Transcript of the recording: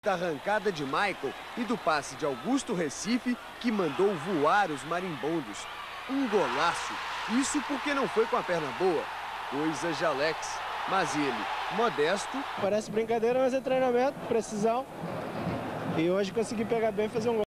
da arrancada de Michael e do passe de Augusto Recife, que mandou voar os marimbondos. Um golaço. Isso porque não foi com a perna boa. Coisa de Alex. Mas ele, modesto... Parece brincadeira, mas é treinamento, precisão. E hoje consegui pegar bem e fazer um gol.